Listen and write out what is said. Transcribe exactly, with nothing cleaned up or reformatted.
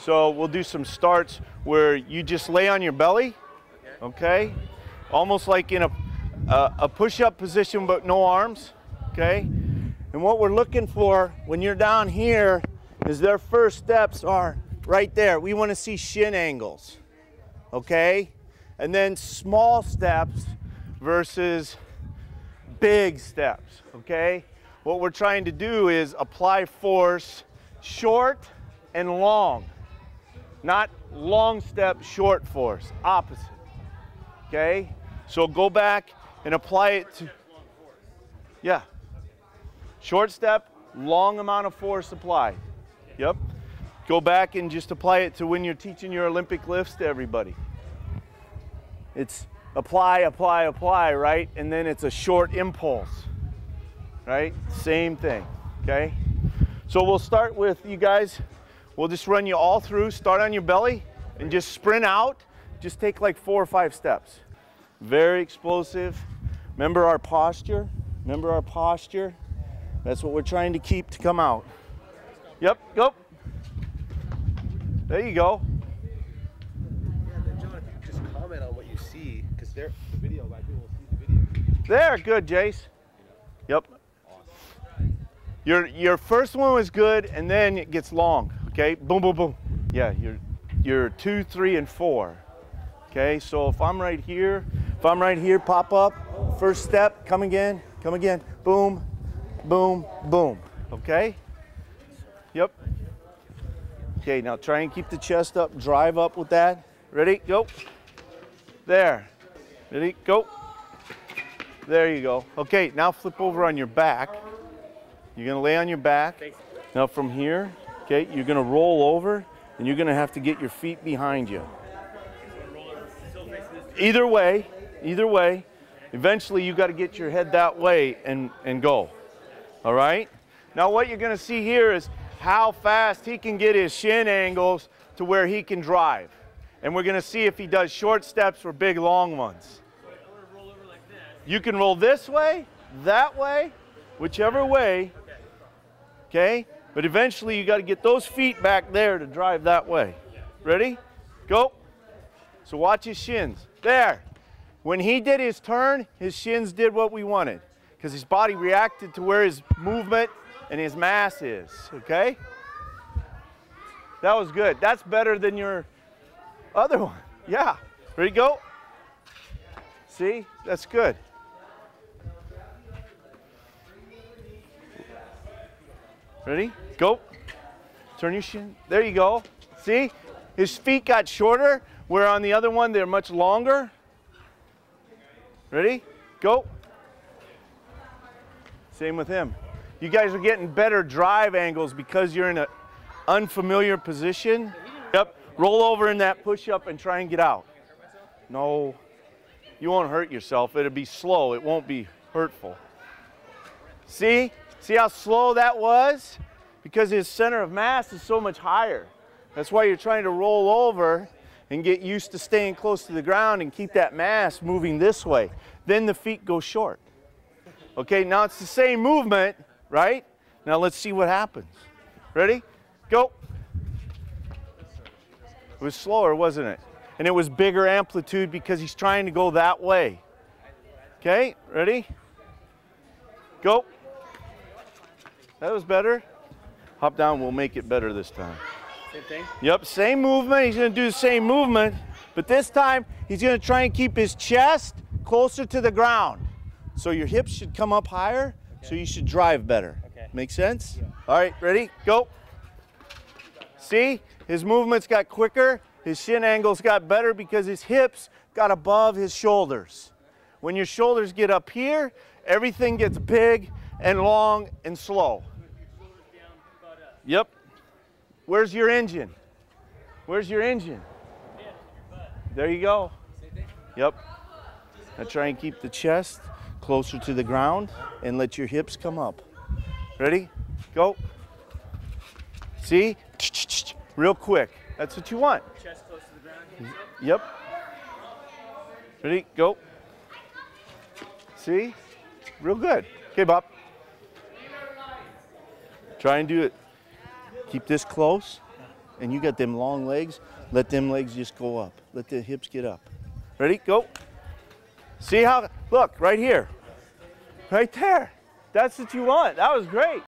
So we'll do some starts where you just lay on your belly, okay? Almost like in a, a, a push-up position but no arms, okay? And what we're looking for when you're down here is their first steps are right there. We want to see shin angles, okay? And then small steps versus big steps, okay? What we're trying to do is apply force short and long, not long step, short force, opposite, okay? So go back and apply it to, yeah. Short step, long amount of force applied, yep. Go back and just apply it to when you're teaching your Olympic lifts to everybody. It's apply, apply, apply, right? And then it's a short impulse, right? Same thing, okay? So we'll start with you guys. We'll just run you all through. Start on your belly and just sprint out. Just take like four or five steps. Very explosive. Remember our posture? Remember our posture? That's what we're trying to keep to come out. Yep, go. There you go. Yeah, then John, if you could just comment on what you see, because they're the video, like people will see the video. There, good, Jace. Yep. Awesome. Your your first one was good, and then it gets long. Okay, boom, boom, boom. Yeah, you're you're two, three, and four. Okay, so if I'm right here, if I'm right here, pop up. First step, come again, come again. Boom, boom, boom. Okay. Yep. Okay, now try and keep the chest up, drive up with that. Ready, go. There. Ready, go. There you go. Okay, now flip over on your back. You're gonna lay on your back. Now from here, okay, you're gonna roll over and you're gonna have to get your feet behind you. Either way, either way, eventually you gotta get your head that way and, and go, all right? Now what you're gonna see here is how fast he can get his shin angles to where he can drive. And we're gonna see if he does short steps or big long ones. You can roll this way, that way, whichever way, okay? But eventually you gotta get those feet back there to drive that way. Ready? Go. So watch his shins. There. When he did his turn, his shins did what we wanted because his body reacted to where his movement and his mass is, okay? That was good. That's better than your other one. Yeah. Ready, go. See? That's good. Ready? Go. Turn your shin. There you go. See? His feet got shorter, where on the other one they're much longer. Ready? Go. Same with him. You guys are getting better drive angles because you're in an unfamiliar position. Yep. Roll over in that push-up and try and get out. No. You won't hurt yourself. It'll be slow. It won't be hurtful. See? See how slow that was? Because his center of mass is so much higher. That's why you're trying to roll over and get used to staying close to the ground and keep that mass moving this way. Then the feet go short. Okay, now it's the same movement, right? Now let's see what happens. Ready? Go. It was slower, wasn't it? And it was bigger amplitude because he's trying to go that way. Okay, ready? Go. That was better. Hop down, we'll make it better this time. Same thing? Yep, same movement. He's gonna do the same movement, but this time he's gonna try and keep his chest closer to the ground. So your hips should come up higher, okay. So you should drive better. Okay. Make sense? Yeah. All right, ready? Go. See, his movements got quicker, his shin angles got better because his hips got above his shoulders. When your shoulders get up here, everything gets big and long and slow. Yep. Where's your engine? Where's your engine? There you go. Yep. Now try and keep the chest closer to the ground and let your hips come up. Ready? Go. See? Real quick. That's what you want. Chest close to the ground. Yep. Ready? Go. See? Real good. Okay, Bob. Try and do it. Keep this close. and you got them long legs, let them legs just go up. Let the hips get up. Ready? Go. See how, look, right here. Right there. That's what you want. That was great.